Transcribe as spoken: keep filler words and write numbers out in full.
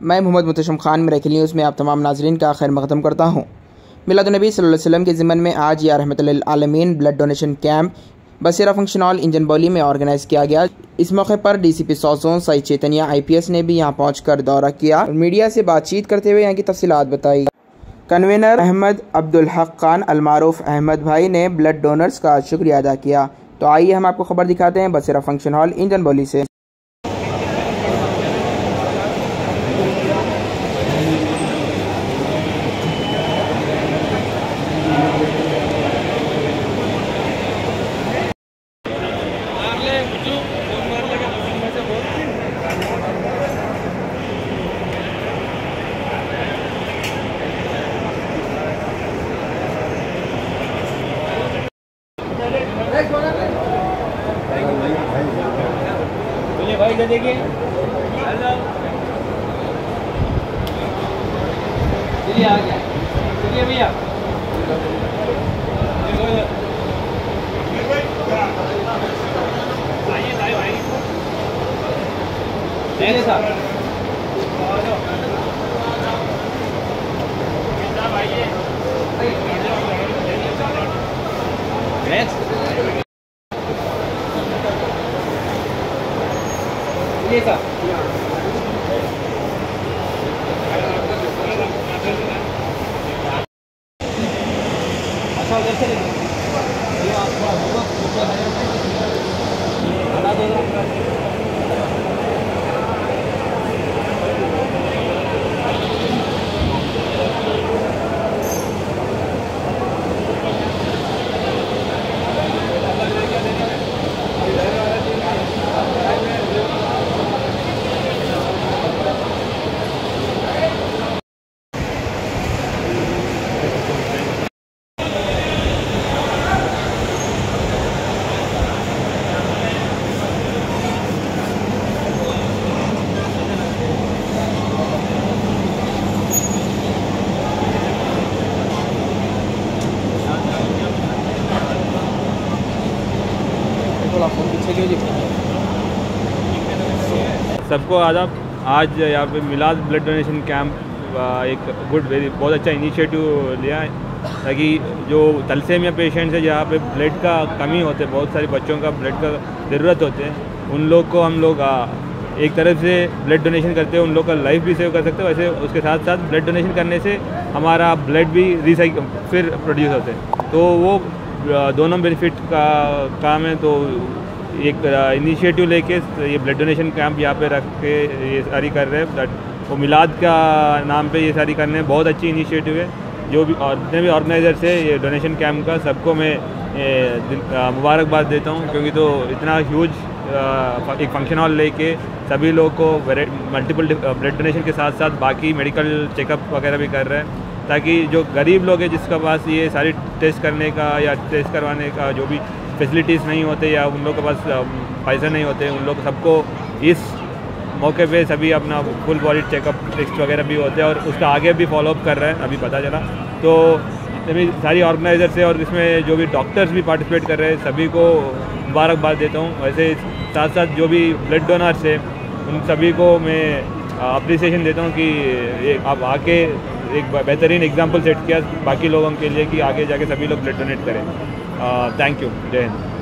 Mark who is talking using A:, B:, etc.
A: मैं Mohammad Mutasham Khan Miracle News में आप तमाम नाजरीन का खैर मक़दम करता हूँ। मिलादुन्नबी सल्लल्लाहु अलैहि वसल्लम के ज़िमन में आज या रहमतुल लिल आलमीन blood donation camp Basera function hall Engine Bowli में ऑर्गेनाइज़ किया गया। इस मौके पर DCP south zone Sai Chaitanya IPS ने भी यहाँ पहुँचकर दौरा किया और मीडिया से बातचीत करते हुए यहाँ की तफसीलात बताई। कन्वीनर अहमद अब्दुल हक खान अलमारूफ अहमद भाई ने ब्लड डोनर्स का शुक्रिया अदा किया। तो आइए हम आपको खबर दिखाते हैं बसेरा फंक्शन हॉल इंजन बौली से।
B: बोलिए भाई इधर देखिए। चलिए आ गया। चलिए भैया। आइए आइए आइए। चलिए साहब। नेक्स्ट। ये साहब अच्छा उधर से ये आपका बना दो।
C: सबको आदाब। आज यहाँ पे मिलाद ब्लड डोनेशन कैंप एक गुड वेरी बहुत अच्छा इनिशिएटिव लिया है ताकि जो तलसेमिया पेशेंट्स है जहाँ पे ब्लड का कमी होते, बहुत सारे बच्चों का ब्लड का ज़रूरत होते हैं, उन लोग को हम लोग एक तरफ से ब्लड डोनेशन करते हैं, उन लोग का लाइफ भी सेव कर सकते हैं। वैसे उसके साथ साथ ब्लड डोनेशन करने से हमारा ब्लड भी रिसाइकल फिर प्रोड्यूस होते हैं, तो वो दोनों बेनिफिट का काम है। तो एक इनिशिएटिव लेके ये ब्लड डोनेशन कैंप यहाँ पे रख के ये सारी कर रहे हैं। वो मिलाद का नाम पे ये सारी करने हैं, बहुत अच्छी इनिशिएटिव है। जो भी और जितने भी ऑर्गेनाइजर से ये डोनेशन कैंप का, सबको मैं मुबारकबाद देता हूँ, क्योंकि तो इतना ह्यूज एक फंक्शन हॉल लेके सभी लोग को मल्टीपल ब्लड डोनेशन के साथ साथ बाकी मेडिकल चेकअप वगैरह भी कर रहे हैं, ताकि जो गरीब लोग हैं जिसका पास ये सारी टेस्ट करने का या टेस्ट करवाने का जो भी फैसिलिटीज़ नहीं होते या उन लोग के पास पैसे नहीं होते, उन लोग सबको इस मौके पे सभी अपना फुल बॉडी चेकअप टेस्ट वगैरह भी होते हैं और उसका आगे भी फॉलोअप कर रहे हैं, अभी पता चला। तो सभी सारी ऑर्गेनाइजर से और इसमें जो भी डॉक्टर्स भी पार्टिसिपेट कर रहे हैं सभी को मुबारकबाद देता हूँ। वैसे साथ साथ जो भी ब्लड डोनर्स है उन सभी को मैं अप्रिसिएशन देता हूँ कि आप आके एक बेहतरीन एग्जाम्पल सेट किया बाकी लोगों के लिए कि आगे जाके सभी लोग ब्लड डोनेट करें। Thank you. जय हिंद।